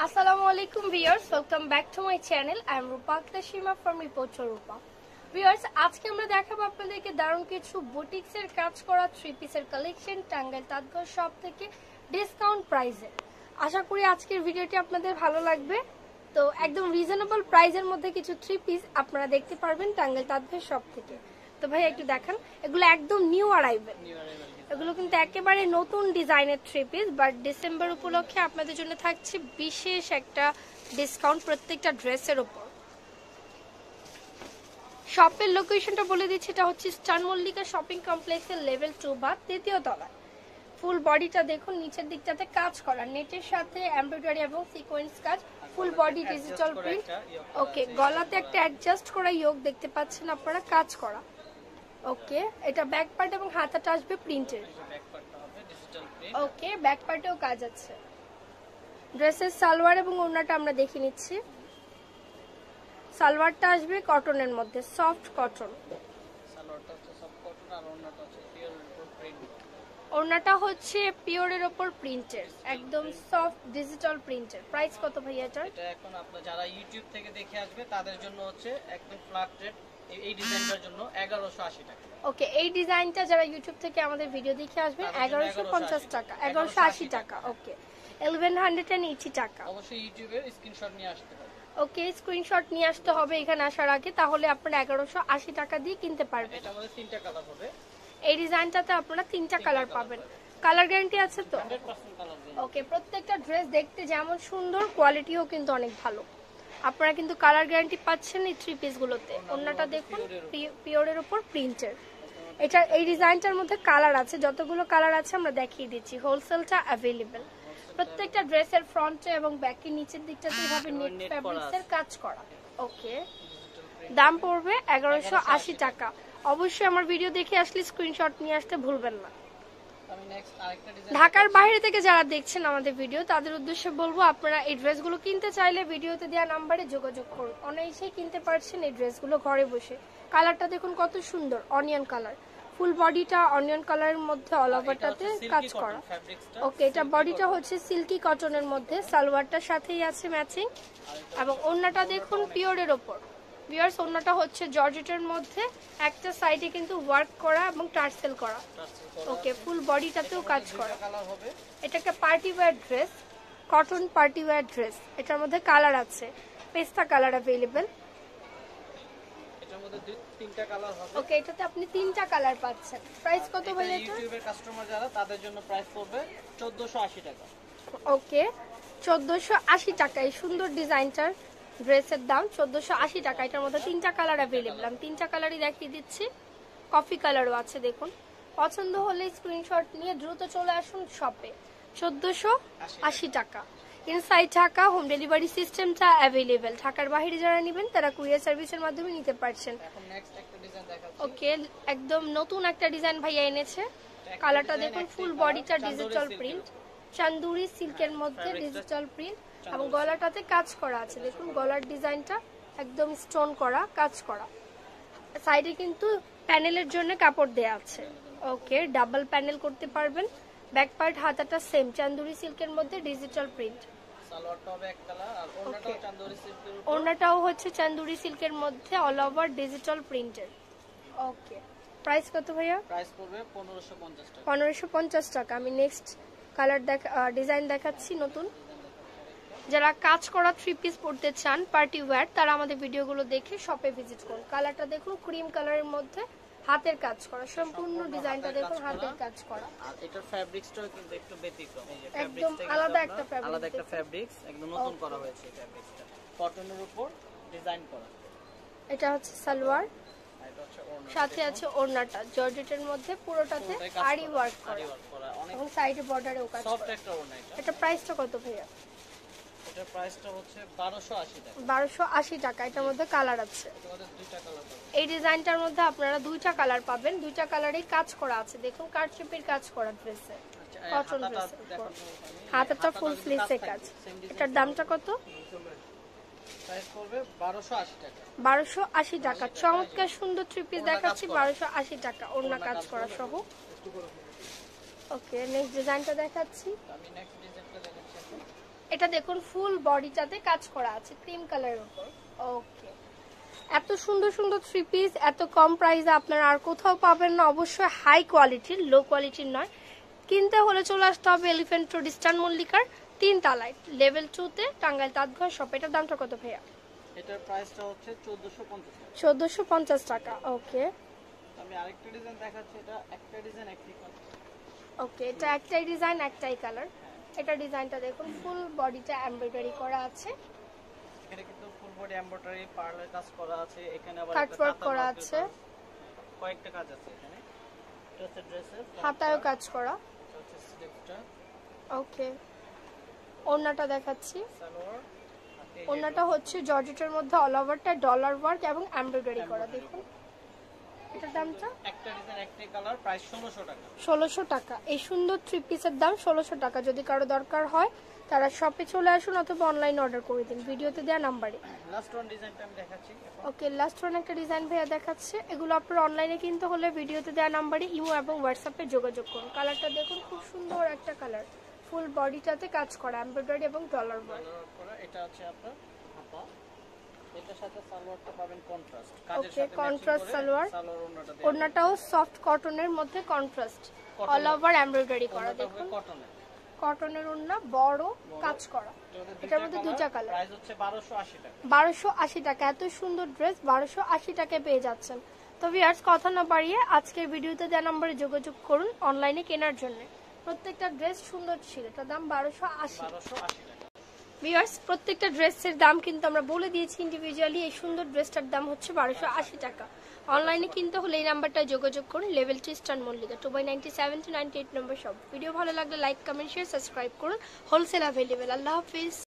Assalamualaikum viewers, welcome back to my channel. I am Rupa from Rupa. Viewers, আজকে আমরা দেখাবো আপনাদেরকে দারুণ কিছু বুটিক্সের কাজ করা থ্রি পিসের কালেকশন টাঙ্গাইল তাঁতঘর শপ থেকে ডিসকাউন্ট প্রাইসে। আশা করি আজকের ভিডিওটি আপনাদের ভালো লাগবে। তো একদম রিজনেবল প্রাইসের মধ্যে কিছু থ্রি পিস আপনারা দেখতে পারবেন টাঙ্গাইল তাঁতঘর শপ থেকে। তো ভাই একটু দেখান, এগুলো একদম নিউ অ্যারাইভেল, এগুলো কিন্তু একেবারে নতুন ডিজাইনের থ্রি পিস, বাট ডিসেম্বর উপলক্ষে আপনাদের জন্য থাকছে বিশেষ একটা ডিসকাউন্ট প্রত্যেকটা ড্রেসের উপর। শপের লোকেশনটা বলে দিচ্ছি, এটা হচ্ছে স্টার মল্লিকা শপিং কমপ্লেক্সের লেভেল 2 বা তৃতীয় তলায়। ফুল বডিটা দেখুন, নিচের দিকটাতে কাজ করা নেটের সাথে এমব্রয়ডারি এবং সিকোয়েন্স কাজ, full body digital print. Okay, গলাতে একটা অ্যাডজাস্ট করা ইয়োগ দেখতে পাচ্ছেন আপনারা, কাজ করা। ওকে, এটা ব্যাক পার্ট এবং হাতাটা আসবে প্রিন্টের। ওকে, ব্যাক পার্টেও কাজ আছে। ড্রেসের সালোয়ার এবং ওড়নাটা আমরা দেখে নিচ্ছি। সালোয়ারটা আসবে কটনের মধ্যে, সফট কটন। ওড়নাটা হচ্ছে পিওরের উপর প্রিন্টের, একদম সফট ডিজিটাল প্রিন্টের। প্রাইস কত ভাই এটা? এটা এখন আপনারা যারা ইউটিউব থেকে দেখে আসবে তাদের জন্য হচ্ছে একদম ফ্ল্যাট রেট, এই ডিজাইনটার জন্য 1180 টাকা। ওকে, এই ডিজাইনটা যারা ইউটিউব থেকে আমাদের ভিডিও দেখে আসবে 1150 টাকা, 1180 টাকা। ওকে, 1180 টাকা। অবশ্যই ইউটিউবের স্ক্রিনশট নিয়ে আসতে হবে। ওকে, স্ক্রিনশট নিয়ে আসতে হবে এখানে আসার আগে, তাহলে আপনারা 1180 টাকা দিয়ে কিনতে পারবেন। এটা আমাদের তিনটা কালার হবে। এই ডিজাইনটাতে আপনারা তিনটা কালার পাবেন। কালার গ্যারান্টি আছে তো? 100% কালার গ্যারান্টি। ওকে, প্রত্যেকটা ড্রেস দেখতে যেমন সুন্দর, কোয়ালিটিও কিন্তু অনেক ভালো। আপনারা কিন্তু কালার গ্যারান্টি পাচ্ছেন এই থ্রি পিস গুলোতে। ওন্নাটা দেখুন, পিওরের উপর প্রিন্টের। এটা এই ডিজাইনটার মধ্যে কালার আছে, যতগুলো কালার আছে আমরা দেখিয়ে দিচ্ছি। হোলসেলটা অ্যাভেলেবেল। প্রত্যেকটা ড্রেসের ফ্রন্টে এবং ব্যাকের নিচের দিকটাতে এভাবে নেট ফ্যাব্রিক্সের কাজ করা। ওকে, দাম পড়বে 1180 টাকা। অবশ্যই আমার ভিডিও দেখে আসলে স্ক্রিনশট নিয়ে আসতে ভুলবেন না। ঢাকার বাইরে থেকে যারা দেখছেন আমাদের ভিডিও, তাদের উদ্দেশ্যে বলবো, আপনারা এই ড্রেসগুলো কিনতে চাইলে ভিডিওতে দেওয়া নাম্বারে যোগাযোগ করুন। অনায়াসেই কিনতে পারছেন এই ড্রেসগুলো ঘরে বসে। কালারটা দেখুন কত সুন্দর, অনিয়ন কালার। ফুল বডিটা অনিয়ন কালারের মধ্যে অল ওভারটাতে কাজ করা। ওকে, এটা বডিটা হচ্ছে সিল্কি কটনের মধ্যে, সালোয়ারটার সাথেই আছে ম্যাচিং, এবং ওড়নাটা দেখুন পিওরের ওপর। ভিউয়ার্স, ওড়নাটা হচ্ছে জর্জেটের মধ্যে, একটা সাইডে কিন্তু ওয়ার্ক করা এবং টার্সেল করা। ওকে, ফুল বডিটাতেও কাজ করা। এটা একটা party wear dress, cotton party wear dress. এটার মধ্যে কালার আছে, পেস্তা কালার অ্যাভেলেবেল। এটার মধ্যে তিনটা কালার হবে। ওকে, এটাতে আপনি তিনটা কালার পাচ্ছেন। প্রাইস কত ভাই এটা? ইউটিউবের কাস্টমার যারা, তাদের জন্য প্রাইস পড়বে 1480 টাকা। ওকে, 1480 টাকা। এই সুন্দর ডিজাইনটার ড্রেসের দাম 1480 টাকা। এটার মধ্যে তিনটা কালার অ্যাভেলেবল। আমি তিনটা কালারই দেখিয়ে দিচ্ছি। কফি কালারও আছে দেখুন। পছন্দ হলে স্ক্রিনশট নিয়ে দ্রুত চলে আসুন শপে। 1480 টাকা। ইনসাইড ঢাকা হোম ডেলিভারি সিস্টেমটা অ্যাভেলেবল। ঢাকার বাইরে যারা নেবেন তারা কুরিয়ার সার্ভিসের মাধ্যমে নিতে পারছেন। ওকে, একদম নতুন একটা ডিজাইন ভাইয়া এনেছে। কালারটা দেখুন, ফুল বডিটা ডিজিটাল প্রিন্ট, চান্দুরি সিল্কের মধ্যে ডিজিটাল প্রিন্ট, এবং গলাটাতে কাজ করা আছে। দেখুন গলার ডিজাইনটা একদম স্টোন করা, কাজ করা। সাইডে কিন্তু প্যানেলের জন্য কাপড় দেয়া আছে। ওকে, ডাবল প্যানেল করতে পারবেন। ব্যাক পার্ট হাতাটা সেম চান্দুরি সিল্কের মধ্যে ডিজিটাল প্রিন্ট। সালোয়ারটা হবে এক কালার, আর ওড়নাটাও চান্দুরি সিল্কের উপর। ওড়নাটাও হচ্ছে চান্দুরি সিল্কের মধ্যে অল ওভার ডিজিটাল প্রিন্টের। ওকে, প্রাইস কত ভাইয়া? প্রাইস পড়বে 1550 টাকা। 1550 টাকা। আমি নেক্সট কালার ডিজাইন দেখাচ্ছি নতুন। যারা কাজ করা থ্রি পিস পড়তে চান পার্টি ওয়্যার, তারা আমাদের ভিডিওগুলো দেখে শপে ভিজিট করুন। কালারটা দেখুন, ক্রিম কালারের মধ্যে হাতের কাজ করা, সম্পূর্ণ ডিজাইনটা দেখুন হাতের কাজ করা। আর এটার ফ্যাব্রিক্সটাও কিন্তু একটু ব্যতিক্রম। এই যে একদম ফ্যাব্রিক্স আলাদা একটা ফ্যাব্রিক, আলাদা একটা ফ্যাব্রিক্স, একদম নতুন করা হয়েছে এই ফ্যাব্রিক্সটা, কটনের উপর ডিজাইন করা। এটা হচ্ছে সালোয়ার, আর এটা হচ্ছে ওড়না, সাথে আছে ওড়নাটা জর্জেটের মধ্যে, পুরোটাতে আরি ওয়ার্ক করা, এবং সাইডে বর্ডারেও কাজ করা। সফট একটা ওড়না এটা। এটা প্রাইসটা কত ভাইয়া? এটার প্রাইসটা হচ্ছে 1280 টাকা। 1280 টাকা। এটার মধ্যে কালার আছে, তোমাদের দুইটা কালার পাবেন। এই ডিজাইনটার মধ্যে আপনারা দুইটা কালার পাবেন। দুইটা কালারেই কাজ করা আছে, দেখুন কাটশেপের কাজ করা ড্রেসে, কটন ড্রেসের উপর। হাতাটা ফুল স্লিভসে কাজ। এটার দামটা কত? প্রাইস পড়বে 1280 টাকা। 1280 টাকা। চমৎকার সুন্দর থ্রি পিস দেখাচ্ছি 1280 টাকা, ওড়না কাজ করা সহ। ওকে, নেক্সট ডিজাইনটা দেখাচ্ছি। আমি নেক্সট ডিজাইনটা দেখাচ্ছি। এটা দেখুন ফুল বডিটাতে কাজ করা আছে ক্রিম কালারের উপর। ওকে, এত সুন্দর সুন্দর থ্রি পিস এত কম প্রাইসে আপনারা আর কোথাও পাবেন না। অবশ্যই হাই কোয়ালিটির, লো কোয়ালিটির নয়। কিনতে হলে চলে আসতে হবে এলিফ্যান্ট রোড ইস্টার্ন মল্লিকার 3 তলায় লেভেল 2 তে টাঙ্গাইল তাঁতঘর শপ। এটার দামটা কত ভাইয়া? এটার প্রাইসটা হচ্ছে 1450 টাকা। 1450 টাকা। ওকে, আমি আরেকটা ডিজাইন দেখাচ্ছি, এটা একটা ডিজাইন একই কালার। ওকে, এটা একটাই ডিজাইন একটাই কালার। এটা ডিজাইনটা দেখুন ফুল বডিটা এমব্রয়ডারি করা আছে, এখানে কিন্তু ফুল বডি এমব্রয়ডারি পার্লের কাজ করা আছে, এখানে আবার কাট ওয়ার্ক করা আছে, কয়েকটা কাজ আছে এখানে। এটা হচ্ছে ড্রেসের হাতায়ও কাজ করা। এটা হচ্ছে স্লিভটা, ওকে, ওড়নাটা দেখাচ্ছি। সালোয়ার, ওড়নাটা হচ্ছে জর্জেটের মধ্যে অল ওভারটা ডলার ওয়ার্ক এবং এমব্রয়ডারি করা। দেখুন এটার দামটা একটা ডিজাইন একটাই কালার, প্রাইস 1600 টাকা। 1600 টাকা। এই সুন্দর থ্রি পিসের দাম 1600 টাকা। যদি কারো দরকার হয় তারা শপে চলে আসুন অথবা অনলাইন অর্ডার করে দিন ভিডিওতে দেওয়া নাম্বারে। লাস্ট ওয়ান ডিজাইনটা আমি দেখাচ্ছি। ওকে, লাস্ট ওয়ান একটা ডিজাইন ভাইয়া দেখাচ্ছে। এগুলো আপনারা অনলাইনে কিনতে হলে ভিডিওতে দেওয়া নাম্বারে ইমো এবং হোয়াটসঅ্যাপে যোগাযোগ করুন। কালারটা দেখুন খুব সুন্দর একটা কালার, ফুল বডিটাতে কাজ করা এমব্রয়ডারি এবং ডলার ওয়ার্ক করা। এটা আছে আপনার হাতা, এটার সাথে সালোয়ারটা পাবেন কন্ট্রাস্ট কাজের ওকে, সাথে কন্ট্রাস্ট সালোয়ার। সালোয়ার ওন্নাটা দেয়া ওড়নাটাও সফট কটনের মধ্যে কন্ট্রাস্ট অল ওভার এমব্রয়ডারি করা। দেখুন কটনের, কটনের ওড়না বড় কাজ করা। এটার মধ্যে দুইটা কালার। প্রাইস হচ্ছে 1280 টাকা। 1280 টাকা। এত সুন্দর ড্রেস 1280 টাকায় পেয়ে যাচ্ছেন। তো ভিউয়ার্স কথা না বাড়িয়ে আজকের ভিডিওতে দেওয়া নম্বরে যোগাযোগ করুন অনলাইনে কেনার জন্য। প্রত্যেকটা ড্রেস সুন্দর ছিল, এটার দাম 1280 টাকা। ভিউয়ার্স প্রত্যেকটা ড্রেসের দাম কিন্তু আমরা বলে দিয়েছি ইন্ডিভিজুয়ালি। এই সুন্দর ড্রেসটার দাম হচ্ছে 1280 টাকা। অনলাইনে কিনতে হলে এই নাম্বারটায় যোগাযোগ করুন লেভেল 2 ইস্টার্ন মল্লিকা 2/97 to 98 নম্বর শপ। ভিডিও ভালো লাগলে লাইক কমেন্ট শেয়ার সাবস্ক্রাইব করুন। Wholesale available. আল্লাহ হাফিজ।